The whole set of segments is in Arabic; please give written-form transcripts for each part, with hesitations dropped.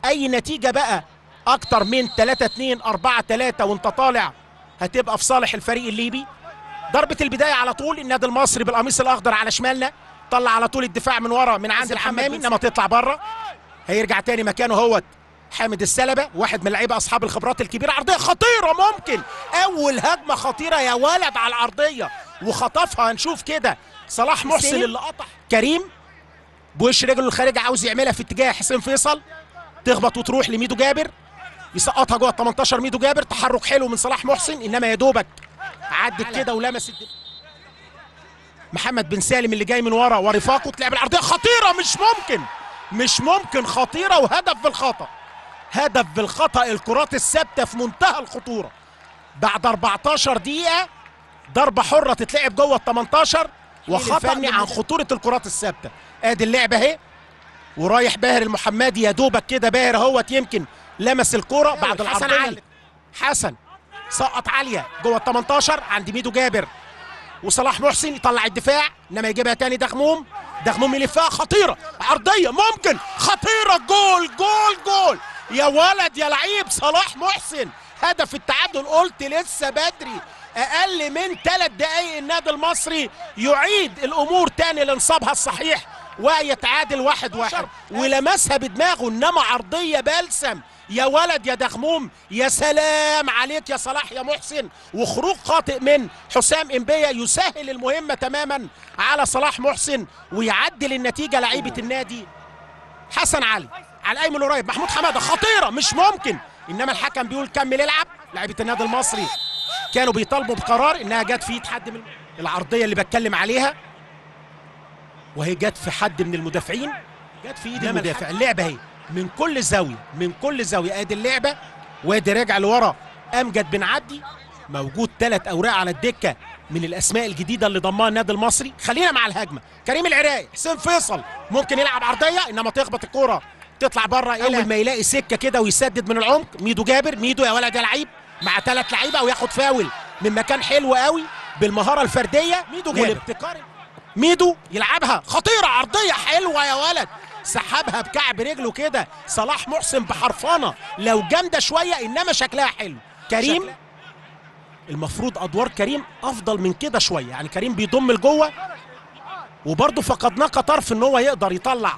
اي نتيجه بقى اكتر من 3-2 4-3 وانت طالع هتبقى في صالح الفريق الليبي. ضربه البدايه على طول النادي المصري بالقميص الاخضر على شمالنا، طلع على طول الدفاع من ورا من عند الحمامي، انما تطلع بره. هيرجع تاني مكانه هوت حامد السلبه، واحد من اللعيبه اصحاب الخبرات الكبيره. عرضيه خطيره، ممكن اول هجمه خطيره يا ولد على العرضيه وخطفها. هنشوف كده صلاح محسن اللي قطع كريم بوش رجله الخارجي، عاوز يعملها في اتجاه حسين فيصل، تخبط وتروح لميدو جابر، يسقطها جوه ال 18. ميدو جابر تحرك حلو من صلاح محسن، انما يا دوبك عدت كده ولمست محمد بن سالم اللي جاي من ورا ورفاقه. تلعب العرضيه خطيره، مش ممكن خطيره، وهدف بالخطا. هدف بالخطا. الكرات الثابته في منتهى الخطوره. بعد 14 دقيقه ضربه حره تتلعب جوه ال 18 وخطا فني عن خطوره الكرات الثابته. ادي اللعبه اهي ورايح باهر المحمدي، يا دوبك كده باهر اهوت يمكن لمس الكرة بعد العرضية. حسن علي، حسن سقط عالية جوه ال 18 عند ميدو جابر وصلاح محسن، يطلع الدفاع انما يجيبها تاني دغموم يلفها خطيرة، عرضية ممكن خطيرة، جول يا ولد يا لعيب صلاح محسن. هدف التعادل. قلت لسه بدري، اقل من 3 دقايق النادي المصري يعيد الامور تاني لانصابها الصحيح ويتعادل 1-1 ولمسها بدماغه، انما عرضيه بلسم يا ولد يا دغموم. يا سلام عليك يا صلاح يا محسن. وخروج خاطئ من حسام إنبية يسهل المهمه تماما على صلاح محسن ويعدل النتيجه. لعيبه النادي حسن علي على الايمن القريب، محمود حماده خطيره مش ممكن، انما الحكم بيقول كمل العب. لعيبه النادي المصري كانوا بيطالبوا بقرار انها جت في ايد حد من العرضيه اللي بتكلم عليها، وهي جت في حد من المدافعين، جت في ايد المدافع. اللعبه اهي من كل زاويه ادي اللعبه. وادي راجع لورا امجد بن عبدي، موجود 3 اوراق على الدكه من الاسماء الجديده اللي ضمها النادي المصري. خلينا مع الهجمه، كريم العراقي، حسين فيصل ممكن يلعب عرضيه انما تخبط الكوره تطلع بره. اول ما يلاقي سكه كده ويسدد من العمق ميدو جابر، ميدو يا ولد يا لعيب مع 3 لعيبه وياخد فاول من مكان حلو قوي بالمهاره الفرديه. ميدو جابر ميدو يلعبها خطيره، عرضيه حلوه يا ولد، سحبها بكعب رجله كده صلاح محسن بحرفانه، لو جامده شويه انما شكلها حلو. كريم المفروض ادوار كريم افضل من كده شويه، يعني كريم بيضم لجوه وبرضه فقدناه كطرف ان هو يقدر يطلع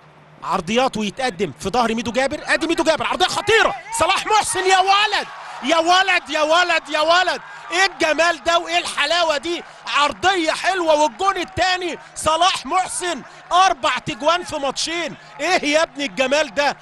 عرضيات ويتقدم في ظهر ميدو جابر. ادي ميدو جابر عرضيه خطيره، صلاح محسن يا ولد يا ولد يا ولد يا ولد، ايه الجمال ده وايه الحلاوه دي، عرضيه حلوه. والجون الثاني صلاح محسن 4 تجوان في ماتشين، ايه يا ابني الجمال ده،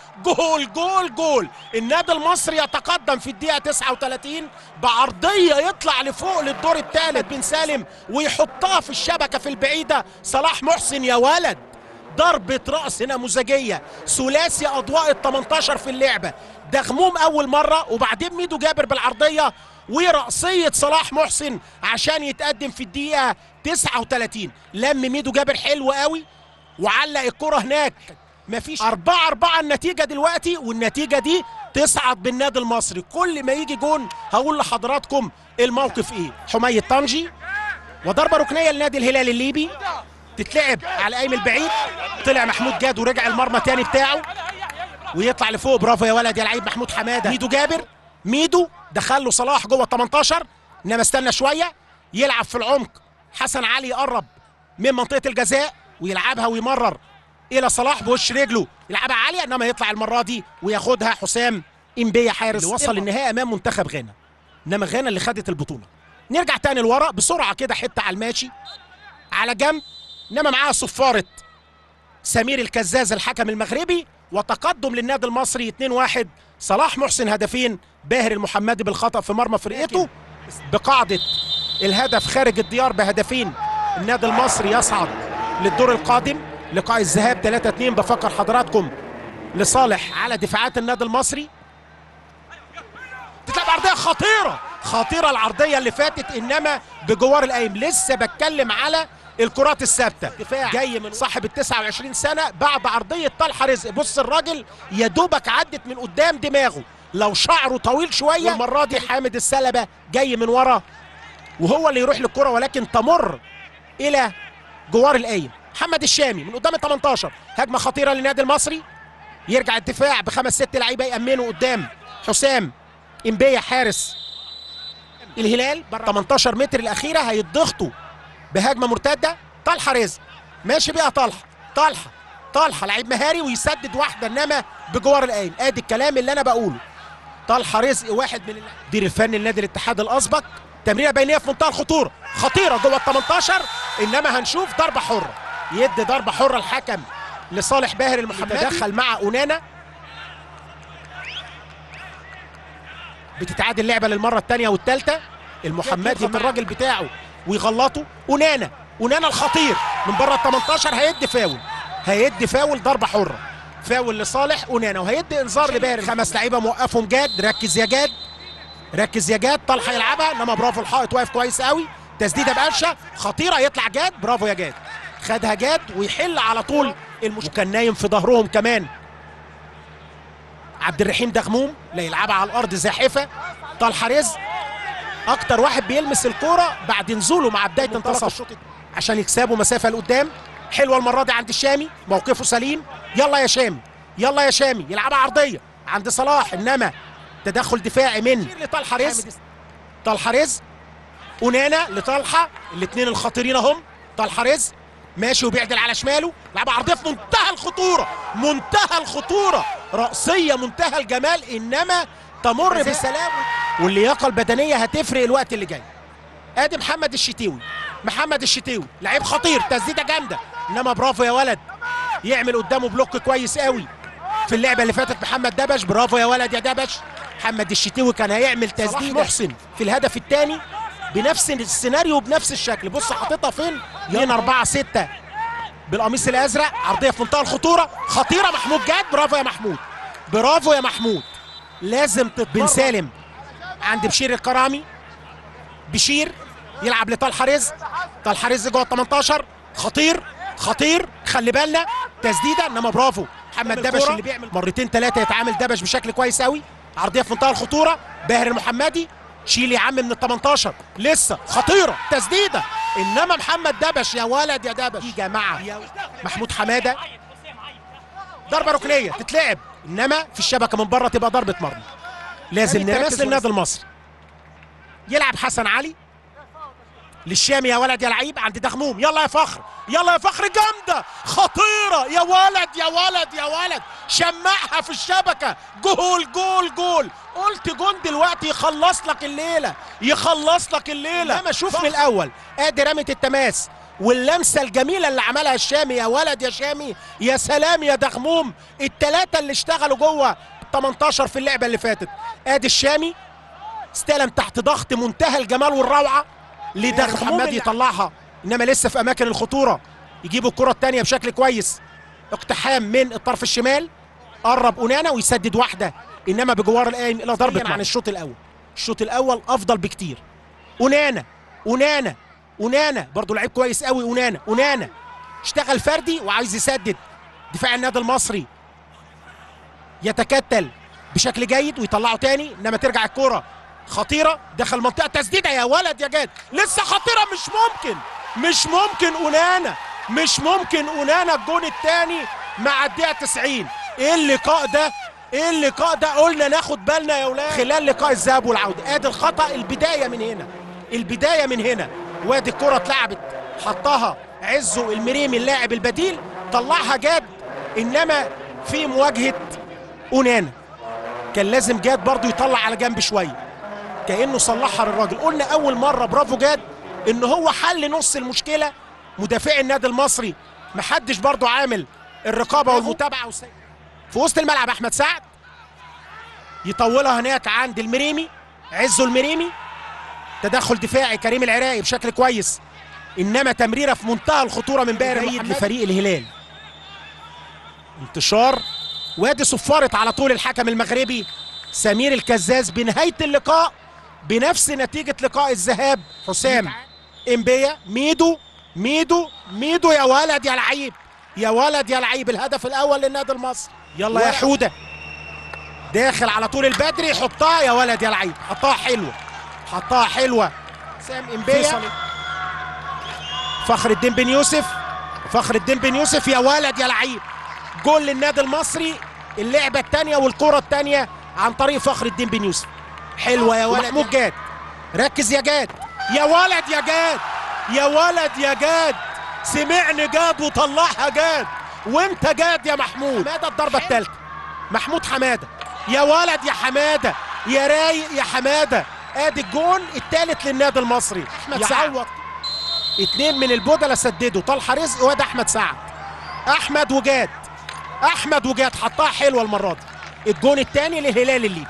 جول. النادي المصري يتقدم في الدقيقه 39 بعرضيه يطلع لفوق للدور الثالث بن سالم ويحطها في الشبكه في البعيده. صلاح محسن يا ولد ضربة رأس نموذجية، ثلاثي أضواء ال 18 في اللعبة، دغموم أول مرة وبعدين ميدو جابر بالعرضية ورأسية صلاح محسن عشان يتقدم في الدقيقة 39. لم ميدو جابر حلو قوي وعلق الكرة هناك. مفيش 4-4 النتيجة دلوقتي، والنتيجة دي تصعد بالنادي المصري. كل ما يجي جون هقول لحضراتكم الموقف ايه. حميد طنجي وضربة ركنية لنادي الهلال الليبي تتلعب على القايم البعيد، طلع محمود جاد ورجع المرمى تاني بتاعه ويطلع لفوق. برافو يا ولد يا لعيب محمود حماده. ميدو جابر، ميدو دخل له صلاح جوه ال 18 انما استنى شويه يلعب في العمق. حسن علي يقرب من منطقه الجزاء ويلعبها ويمرر الى صلاح بوش رجله، يلعبها عاليه انما يطلع المره دي وياخدها حسام إنبية حارس اللي وصل النهائي امام منتخب غانا، انما غانا اللي خدت البطوله. نرجع تاني لورا بسرعه كده حته على الماشي على جنب، انما معاها صفاره سمير الكزاز الحكم المغربي، وتقدم للنادي المصري 2-1. صلاح محسن هدفين، باهر المحمدي بالخطأ في مرمى فرقته بقاعده الهدف خارج الديار بهدفين. النادي المصري يصعد للدور القادم. لقاء الذهاب 3-2 بفكر حضراتكم لصالح على دفاعات النادي المصري. تتلعب عرضيه خطيره العرضيه اللي فاتت انما بجوار القايم. لسه بتكلم على الكرات الثابته. دفاع جاي من صاحب ال 29 سنه بعد عرضيه طلحه رزق. بص الراجل يا دوبك عدت من قدام دماغه، لو شعره طويل شويه. والمره دي حامد السلبه جاي من ورا وهو اللي يروح للكره ولكن تمر الى جوار القايم. محمد الشامي من قدام ال 18، هجمه خطيره للنادي المصري. يرجع الدفاع بخمس ست لعيبه يامنوا قدام حسام امبيه حارس الهلال بره 18 متر الاخيره هيتضغطوا بهجمه مرتده. طلحه رزق ماشي بيها طلحه لعيب مهاري ويسدد واحده انما بجوار القايم. ادي الكلام اللي انا بقوله. طلحه رزق واحد من المدير الفني لنادي الاتحاد الاسبق. تمريره بينيه في منتهى الخطوره، خطيره جوه ال 18 انما هنشوف ضربه حره. يدي ضربه حره الحكم لصالح باهر المحمدي. تدخل مع اونانا. بتتعادل اللعبه للمره الثانيه والثالثه. المحمدي الراجل بتاعه ويغلطه. اونانا الخطير من بره ال 18 هيدي فاول ضربه حره. فاول لصالح اونانا وهيدي انذار لباهر. خمس لعيبه موقفهم جاد. ركز يا جاد. طلحه يلعبها انما برافو الحائط واقف كويس قوي. تسديده بقشه خطيره يطلع جاد. برافو يا جاد. خدها جاد ويحل على طول وكان نايم في ظهرهم كمان عبد الرحيم دغموم. لا يلعبها على الارض زاحفه. طلحه رزق اكتر واحد بيلمس الكوره بعد نزوله مع بدايه انتصار الشوط عشان يكسبوا مسافه لقدام. حلوه المره دي عند الشامي موقفه سليم. يلا يا شامي يلعبها عرضيه عند صلاح انما تدخل دفاعي من طلحه رزق اونانا لطلحه. الاثنين الخطيرين اهم. طلحه رزق ماشي وبيعدل على شماله. لعبه عرضيه في منتهى الخطوره رأسيه منتهى الجمال انما تمر بسلام واللياقه البدنيه هتفرق الوقت اللي جاي. ادي محمد الشتيوي لعيب خطير. تسديده جامده انما برافو يا ولد. يعمل قدامه بلوك كويس قوي في اللعبه اللي فاتت. محمد دبش برافو يا ولد يا دبش. محمد الشتيوي كان هيعمل تسديده محسن في الهدف الثاني بنفس السيناريو بنفس الشكل. بص حاططها فين؟ 2-4-6 بالقميص الازرق. عرضيه في منتهى الخطوره خطيره. محمود جاد برافو يا محمود. لازم بن سالم عند بشير الكرامي. بشير يلعب لطلحه رزق جوه ال 18 خطير خلي بالنا. تسديده انما برافو محمد دبش اللي بيعمل مرتين ثلاثه يتعامل دبش بشكل كويس قوي. عرضيه في منتهى الخطوره. باهر المحمدي شيل يا عم من ال 18 لسه خطيره. تسديده انما محمد دبش يا ولد يا دبش. يا جماعه محمود حماده ضربه ركنيه تتلعب انما في الشبكه من بره تبقى ضربه مرمى. لازم نركز للنادي المصري. يلعب حسن علي للشامي يا ولد يا لعيب عند دغموم. يلا يا فخر جامده خطيره يا ولد. شمعها في الشبكه. جول. قلت جون دلوقتي يخلص لك الليله. انما شوف من الاول ادي رميه التماس واللمسه الجميله اللي عملها الشامي يا ولد يا شامي. يا سلام يا دغموم. الثلاثه اللي اشتغلوا جوه 18 في اللعبه اللي فاتت. ادي الشامي استلم تحت ضغط منتهى الجمال والروعه لدغموم. محمد يطلعها انما لسه في اماكن الخطوره. يجيبوا الكره الثانيه بشكل كويس. اقتحام من الطرف الشمال. قرب اونانا ويسدد واحده انما بجوار القايم الى ضربه عن الشوط الاول افضل بكتير. اونانا برضو لعيب كويس قوي. اونانا اشتغل فردي وعايز يسدد. دفاع النادي المصري يتكتل بشكل جيد ويطلعه تاني انما ترجع الكره خطيره داخل منطقه. تسديده يا ولد يا جاد لسه خطيره. مش ممكن اونانا الجون الثاني مع الدقيقه 90. ايه اللقاء ده قلنا ناخد بالنا يا ولاد خلال لقاء الذهاب والعوده. ادي الخطا. البدايه من هنا وادي الكره اتلعبت حطها عزو المريمي اللاعب البديل. طلعها جاد انما في مواجهه اونانا كان لازم جاد برضو يطلع على جنب شويه كانه صلحها للراجل. قلنا اول مره برافو جاد ان هو حل نص المشكله. مدافع النادي المصري محدش برضو عامل الرقابه والمتابعه في وسط الملعب. احمد سعد يطولها هناك عند المريمي. عزو المريمي تدخل دفاعي كريم العراقي بشكل كويس انما تمريره في منتهى الخطوره من باهر لفريق الهلال. انتشار وادي صفارت على طول الحكم المغربي سمير الكزاز بنهايه اللقاء بنفس نتيجه لقاء الذهاب. حسام امبيه ميدو يا ولد يا لعيب. الهدف الاول للنادي المصري. يلا يا حوده داخل على طول البدري. حطها يا ولد يا لعيب. حطها حلوه حسام امبيه. فخر الدين بن يوسف يا ولد يا لعيب. جول للنادي المصري اللعبه الثانيه والكره الثانيه عن طريق فخر الدين بن يوسف. حلوه يا ولد محمود جاد، ركز يا جاد، يا ولد يا جاد، يا ولد يا جاد، سمعني جاد وطلعها جاد، وانت جاد يا محمود. حماده الضربه الثالثه، محمود حماده، يا ولد يا حماده، يا رايق يا حماده. ادي الجون الثالث للنادي المصري. احمد سعد، اتنين من البودلة سددوا، طلحه رزق واد احمد سعد. احمد وجاد، احمد وجاد حطها حلوه المره دي. الجون الثاني للهلال الليبي.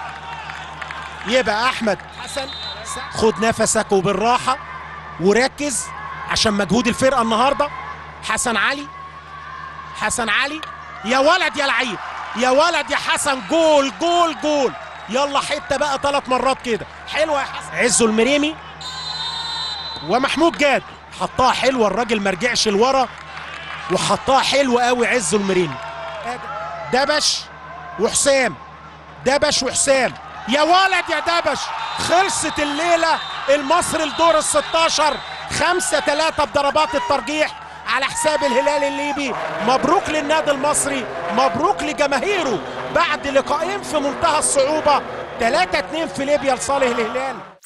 يبقى احمد حسن، خد نفسك وبالراحه وركز عشان مجهود الفرقه النهارده. حسن علي، حسن علي، يا ولد يا لعيب، يا ولد يا حسن، جول جول جول. يلا حته بقى 3 مرات كده. حلوه يا حسن. عزو المريمي ومحمود جاد حطها حلوه، الراجل ما رجعش لورا وحطها حلوه قوي عزو المريمي. دبش وحسام، دبش وحسام، يا ولد يا دبش. خلصت الليله المصري لدور ال16 5-3 بضربات الترجيح على حساب الهلال الليبي. مبروك للنادي المصري، مبروك لجماهيره بعد لقاءين في منتهى الصعوبه. 3-2 في ليبيا لصالح الهلال.